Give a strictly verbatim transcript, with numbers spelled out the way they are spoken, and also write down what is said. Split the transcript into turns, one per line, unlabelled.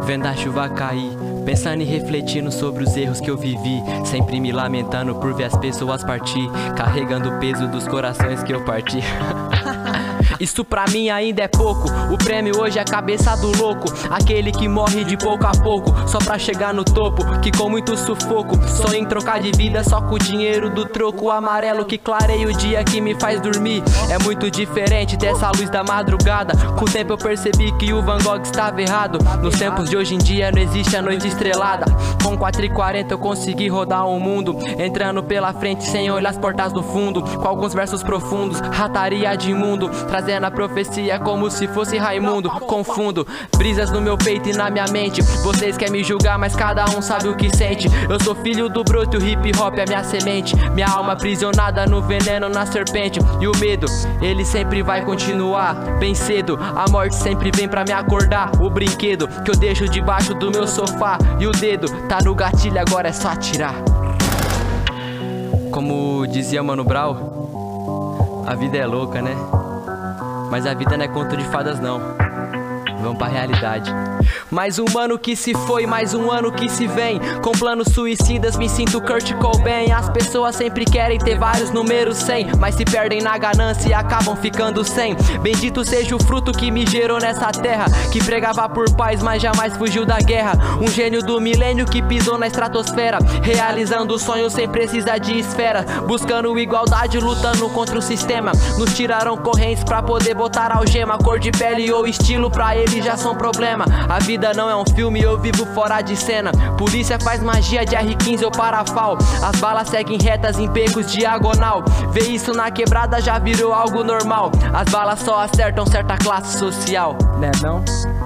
vendo a chuva cair, pensando e refletindo sobre os erros que eu vivi, sempre me lamentando por ver as pessoas partir, carregando o peso dos corações que eu parti. Isso pra mim ainda é pouco, o prêmio hoje é a cabeça do louco, aquele que morre de pouco a pouco, só pra chegar no topo, que com muito sufoco sonha em trocar de vida só com o dinheiro do troco amarelo que clareia o dia, que me faz dormir. É muito diferente dessa luz da madrugada, com o tempo eu percebi que o Van Gogh estava errado. Nos tempos de hoje em dia não existe a noite estrelada, com quatro e quarenta eu consegui rodar o mundo, entrando pela frente sem olhar as portas do fundo, com alguns versos profundos, rataria de imundo, trazendo a profecia como se fosse Raimundo. Confundo brisas no meu peito e na minha mente, vocês querem me julgar, mas cada um sabe o que sente. Eu sou filho do broto e o hip hop é minha semente, minha alma aprisionada no veneno, na serpente. E o medo, ele sempre vai continuar. Bem cedo, a morte sempre vem pra me acordar. O brinquedo que eu deixo debaixo do meu sofá, e o dedo tá no gatilho, agora é só atirar. Como dizia Mano Brown, a vida é louca, né? Mas a vida não é conto de fadas não, vamos pra realidade. Mais um ano que se foi, mais um ano que se vem, com planos suicidas me sinto Kurt Cobain. As pessoas sempre querem ter vários números cem, mas se perdem na ganância e acabam ficando sem. Bendito seja o fruto que me gerou nessa terra, que pregava por paz mas jamais fugiu da guerra. Um gênio do milênio que pisou na estratosfera, realizando sonhos sem precisar de esfera, buscando igualdade, lutando contra o sistema. Nos tiraram correntes pra poder botar algema, cor de pele ou estilo pra eles já são problema. A vida não é um filme, eu vivo fora de cena. Polícia faz magia de R quinze ou parafal, as balas seguem retas em becos diagonal. Ver isso na quebrada já virou algo normal, as balas só acertam certa classe social, né não?